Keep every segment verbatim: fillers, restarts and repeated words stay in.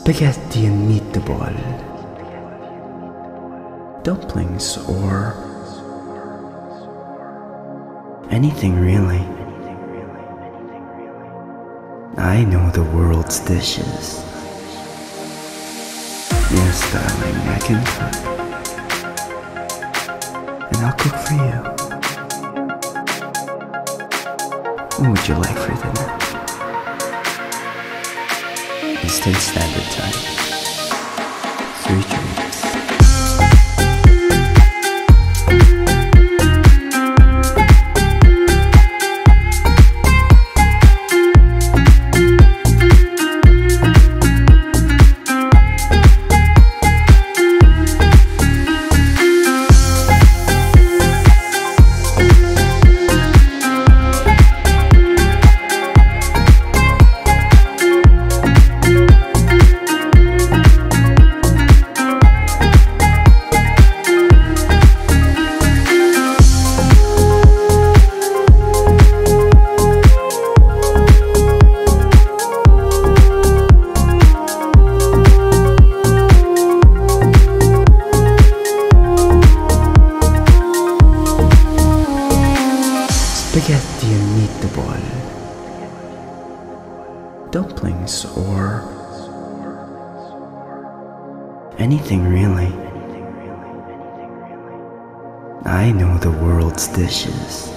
spaghetti and meatball, dumplings, or anything really. I know the world's dishes. Yes, darling, I can cook. And I'll cook for you. What would you like for dinner? Eastern Standard Time. Three drinks. Spaghetti and meatball, dumplings, or anything really. I know the world's dishes.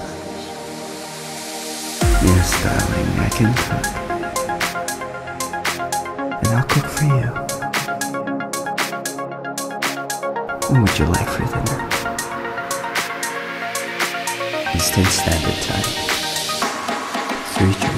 Yes, darling, I can cook. And I'll cook for you. What would you like for dinner? Eastern Standard Time. Three drinks.